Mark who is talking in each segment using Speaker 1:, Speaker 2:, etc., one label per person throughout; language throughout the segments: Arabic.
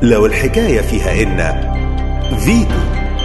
Speaker 1: لو الحكاية فيها إن فيتو.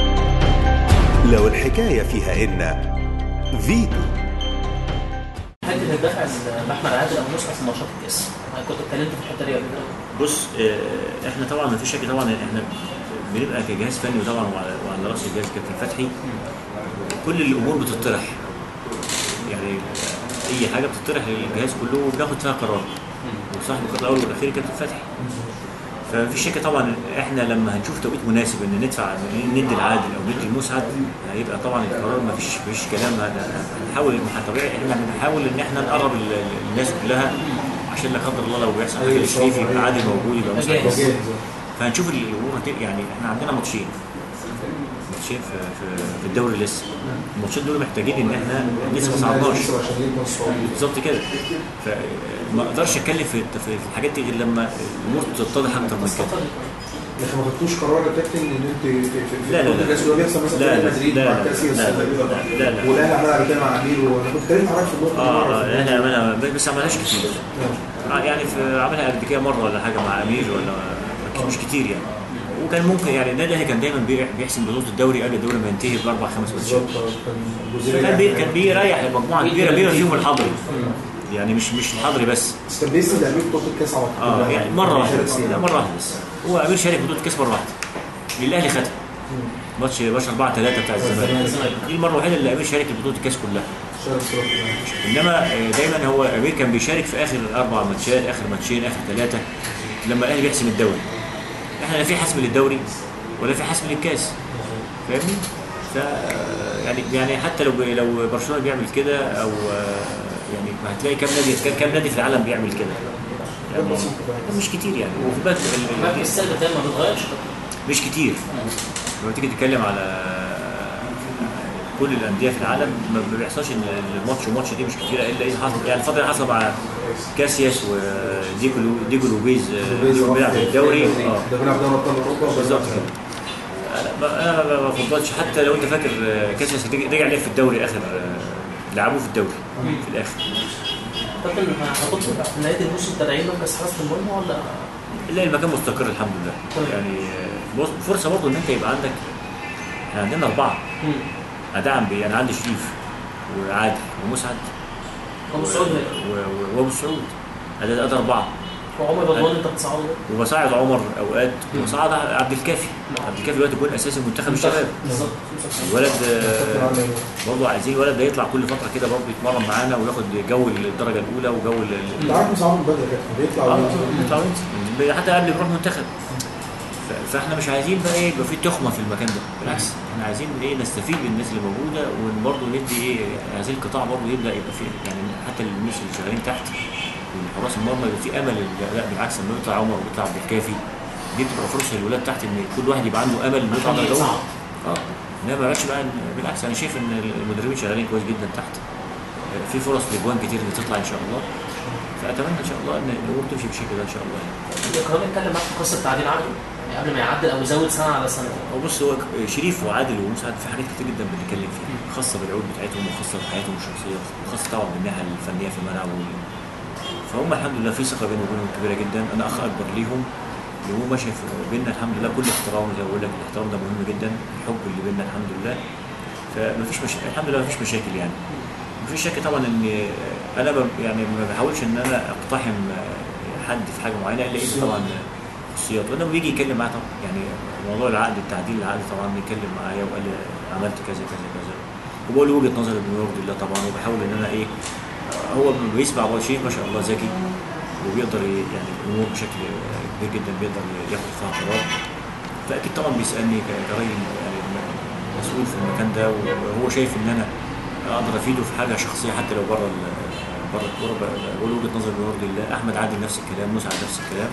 Speaker 1: لو الحكاية فيها إن فيتو.
Speaker 2: حته الدفع احمد عادل او مصعب في ماتشات الكاس، انا كنت اتكلمت في الحته دي قبل كده.
Speaker 3: بص، احنا طبعا ما فيش شك، طبعا احنا بنبقى كجهاز فني طبعا وعلى راس الجهاز كابتن فتحي. كل الامور بتطرح، يعني اي حاجه بتطرح للجهاز كله وبناخد فيها قرار، وصاحب القرار الاول والاخير كابتن فتحي. فما فيش شك طبعا احنا لما هنشوف توقيت مناسب ان ندفع ندي العادل او ندي المسعد، هيبقى طبعا القرار ما فيش كلام. هنحاول طبيعي احنا بنحاول ان احنا نقرب الناس كلها، عشان لا قدر الله لو بيحصل حاجه للشريف يبقى عادل موجود، يبقى مسعد موجود. فهنشوف الامور يعني احنا عندنا ماتشين في الدوري لسه. الماتشين دول محتاجين ان احنا لسه ما صعدناش بالظبط كده. فما اقدرش اتكلم في الحاجات دي غير لما الامور تتضح اكتر من كده.
Speaker 4: لكن ما خدتوش قرار يا كابتن ان انت
Speaker 3: لا
Speaker 4: اللي بيحصل مثلا في مدريد مع كاسياس والاهلي عملها قبل كده مع امير، وانا كنت اتكلمت معاك في النقطه دي.
Speaker 3: الاهلي عملها بس ما عملهاش كتير. يعني عملها قبل كده مره ولا حاجه مع امير، ولا مش كتير يعني. وكان ممكن يعني النادي الاهلي كان دايما بيحسم بطوله الدوري قبل الدوري ما ينتهي باربع خمس ماتشات. كان بيريح مجموعه كبيره بما فيهم الحضري، يعني مش الحضري بس
Speaker 4: كان بيسند امير بطوله الكاس على طول.
Speaker 3: يعني مره واحده بس. لا مره واحده بس. هو امير شارك بطوله الكاس مره واحده، الاهلي خدها ماتش 4-3 بتاع الزمالك. دي المره الوحيده اللي امير شارك بطوله الكاس كلها. انما دايما هو امير كان بيشارك في اخر 4 ماتشات، اخر ماتشين، اخر 3 لما الاهلي بيحسم الدوري. احنا لا في حسم للدوري ولا في حسم للكاس، فاهمني؟ ف يعني حتى لو برشلونه بيعمل كده، او يعني هتلاقي كام نادي في العالم بيعمل كده، يعني مش كتير يعني. وفي بالك
Speaker 2: السلبي ده ما بيتغيرش،
Speaker 3: مش كتير. لما تيجي تتكلم على كل الانديه في العالم ما بيحصلش ان الماتش وماتش دي مش كتيره الا اذا حصل. يعني الفتره اللي حصل مع كاسياس وديجو لوبيز بيلعب في الدوري.
Speaker 4: ده بيلعب دوري ابطال اوروبا
Speaker 3: بالظبط كده. انا ما بفضلش، حتى لو انت فاكر كاسياس رجع لعب في الدوري اخر، لعبوه في الدوري في الاخر.
Speaker 2: فاكر هتحط في نهايه الموسم تدعيم مركز حراسه المرمى ولا؟
Speaker 3: لا، المكان مستقر الحمد لله. يعني فرصه برضه ان انت يبقى عندك، احنا عندنا 4 ادعم بيه. انا عندي شريف وعادل ومسعد وابو السعود، ادي 4.
Speaker 2: وعمر رضوان انت بتصعده،
Speaker 3: وبصعد عمر اوقات، وبصعد عبد الكافي دلوقتي بيكون اساسي منتخب الشباب. الولد برضه عايزين ولد ده يطلع كل فتره كده برضه يتمرن معانا وياخد جو الدرجه الاولى وجو
Speaker 4: انت عارف مصعد بدري كده بيطلع
Speaker 3: حتى قبل يروح منتخب. فاحنا مش عايزين بقى يبقى في تخمه في المكان ده، بالعكس احنا عايزين نستفيد من الناس اللي موجوده، وبرضه ندي هذا القطاع برضه يبدا يبقى فيه، يعني حتى الناس اللي شغالين تحت حراس المرمى يبقى في امل. لا بالعكس، لما يطلع عمر ويطلع عبد الكافي دي بتبقى فرصه للولاد تحت ان كل واحد يبقى عنده امل انه يطلع درجه اولى. انما ما بقاش بقى. بالعكس انا شايف ان المدربين شغالين كويس جدا تحت، في فرص لاجوان كتير اللي تطلع ان شاء الله. فاتمنى ان شاء الله ان الامور تمشي بالشكل ده ان شاء الله.
Speaker 2: كمان نتكلم معاك في قصه تعديل عقده قبل ما يعدل او يزود سنه على سنه.
Speaker 3: بص، هو شريف وعادل ومسعد في حاجات كتير جدا بنتكلم فيها، خاصه بالعقود بتاعتهم وخاصه بحياتهم الشخصيه، وخاصه طبعا بالناحيه الفنيه في الملعب. فهم الحمد لله في ثقه بيني وبينهم كبيره جدا. انا اخ اكبر ليهم، اللي هو ماشي بيننا الحمد لله كل احترام. زي ما بقول لك الاحترام ده مهم جدا، الحب اللي بيننا الحمد لله. فمفيش الحمد لله مفيش مشاكل يعني. مفيش شك طبعا ان انا يعني ما بحاولش ان انا اقتحم حد في حاجه معينه الا اذا طبعا خصوصيات. وانا بيجي يتكلم معايا طبعا، يعني موضوع تعديل العقد طبعا بيتكلم معايا وقال لي عملت كذا كذا كذا، وبقول له وجهه نظري بما يرضي الله طبعا. وبحاول ان انا هو بيسمع شيء ما شاء الله ذكي، وبيقدر يعني الامور بشكل كبير جدا بيقدر ياخد فيها قرار. فاكيد طبعا بيسالني كراجل يعني مسؤول في المكان ده، وهو شايف ان انا اقدر افيده في حاجه شخصيه حتى لو بره الكوره. بقول وجهه نظري بما يرضي الله. احمد عادل نفس الكلام، مسعد نفس الكلام.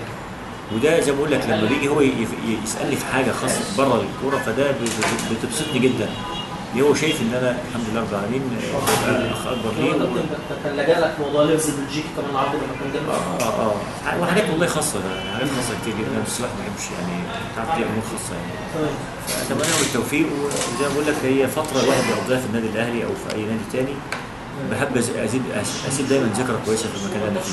Speaker 3: وده زي ما بقول لك لما بيجي هو يسالني في حاجه خاصه بره الكوره، فده بتبسطني جدا. هو شايف ان انا الحمد لله رب العالمين اخ اكبر ليه.
Speaker 2: كان لجأ لك موضوع لغز بلجيكي كمان عرض لما كان جاي.
Speaker 3: وحاجات والله خاصه، يعني حاجات خاصه كتير جدا. بس الواحد ما بيحبش يعني تعرف دي امور خاصه يعني. فاتمنى له بالتوفيق. وزي ما بقول لك هي فتره الواحد بيقضيها في النادي الاهلي او في اي نادي ثاني، بحب اسيب دايما ذكرى كويسه في المكان اللي انا فيه.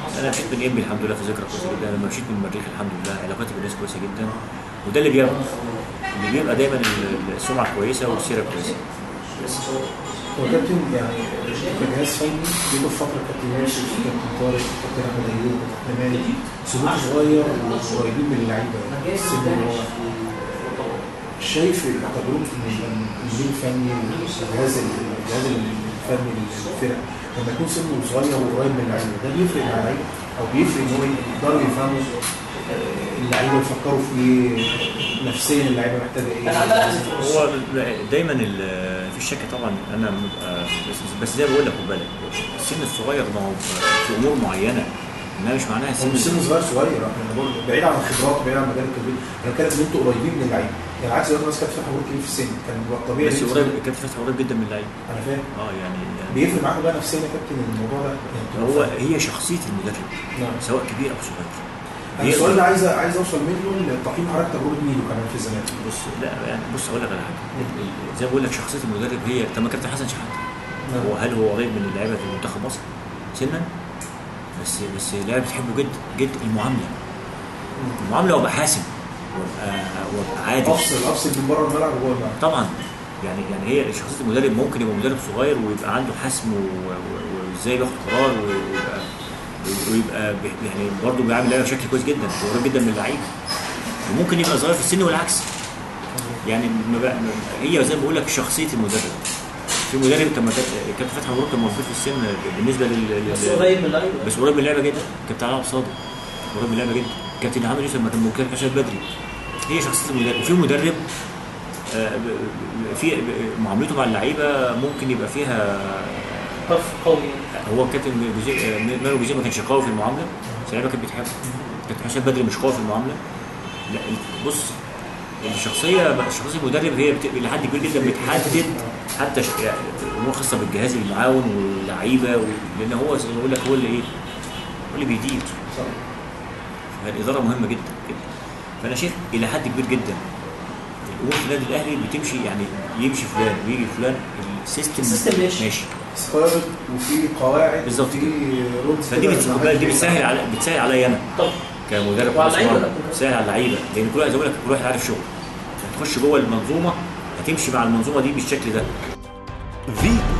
Speaker 3: انا مشيت من انبي الحمد لله في ذكرى كويسه جدا، لما مشيت من المريخ الحمد لله علاقاتي بالناس كويسه جدا، وده اللي بيبقى دايما السمعه كويسه والسيره كويسه.
Speaker 4: هو كابتن يعني كجهاز فني جيبه في فتره كابتن يوسف، كابتن طارق، كابتن احمد ايوب، كابتن مالك، سلوك صغير وقريبين من اللعيبه يعني السن اللي هو شايف تجربه المدير الفني والجهاز الفني للفرق لما يكون سنه صغير وقريب من اللعيبه، ده بيفرق مع اللعيبه او بيفرق ان هو يقدروا يفهموا اللعيبه يفكروا في ايه نفسيا، اللعيبه محتاجه ايه.
Speaker 3: هو دايما في شك طبعا انا بس زي ما بقول لك خد بالك السن الصغير ما هو في امور معينه، انما مش معناها
Speaker 4: السن صغير احنا بقول بعيد عن الخبرات بعيد عن مجال التدريب، انا بتكلم ان انتوا قريبين من اللعيبه، يعني عكس دلوقتي مثلا كابتن فتحي مبروك كبير في السن كان طبيعي
Speaker 3: بس قريب كابتن فتحي قريب جدا من اللعيبه.
Speaker 4: انا فاهم
Speaker 3: يعني
Speaker 4: بيفرق معاكم بقى نفسيا يا كابتن الموضوع ده يعني
Speaker 3: هي شخصيه المدرب سواء كبير او صغير.
Speaker 4: السؤال ده عايز اوصل منه لتقييم حضرتك تجربه ميدو كمان في الزمالك.
Speaker 3: بص اقول لك على حاجه، زي ما بقول لك شخصيه المدرب هي طب ما كابتن حسن شحاته هل هو قريب من اللعيبه في منتخب مصر سنا؟ بس اللعيبه بتحبه جدا جدا. المعامله وابقى حاسم وابقى عادي،
Speaker 4: افصل من بره الملعب وجوه الملعب
Speaker 3: طبعا. يعني هي شخصيه المدرب ممكن يبقى مدرب صغير ويبقى عنده حسم وازاي بياخد قرار ويبقى يعني برضه بيعامل اللعيبه بشكل كويس جدا وقريب جدا من اللعيبه، وممكن يبقى صغير في السن والعكس. يعني هي زي ما بقول لك شخصيه المدرب. في مدرب كابتن فتحي مبروك كان موجود في السن بالنسبه
Speaker 2: بس قريب من اللعيبه،
Speaker 3: بس قريب من اللعيبه جدا. كابتن علاء صادق قريب من اللعيبه جدا. كابتن محمد يوسف لما كان ممكن حسين بدري. هي شخصيه المدرب. وفي مدرب في معاملته مع اللعيبه ممكن يبقى فيها
Speaker 2: طرف قوي.
Speaker 3: هو كابتن مانو جوزيه ما كانش قوي في المعامله، بس اللعيبه كانت بتحبه. كابتن حسين بدري مش قوي في المعامله. لا بص شخصيه المدرب هي لحد كبير جدا بتحدد حتى امور خاصه بالجهاز المعاون واللعيبه لان هو زي ما بقول لك هو اللي بيدير. فالاداره مهمه جدا جدا. فانا شايف الى حد كبير جدا الامور في النادي الاهلي بتمشي، يعني يمشي فلان ويجي فلان، السيستم ماشي
Speaker 4: ثابت وفي قواعد
Speaker 3: بالظبط
Speaker 4: كده.
Speaker 3: فدي بتسهل عليا انا كمدرب بتسهل على اللعيبه، لان كل واحد زي ما بقول لك كل واحد عارف شغله. هتخش جوه المنظومه هتمشي مع المنظومه دي بالشكل ده.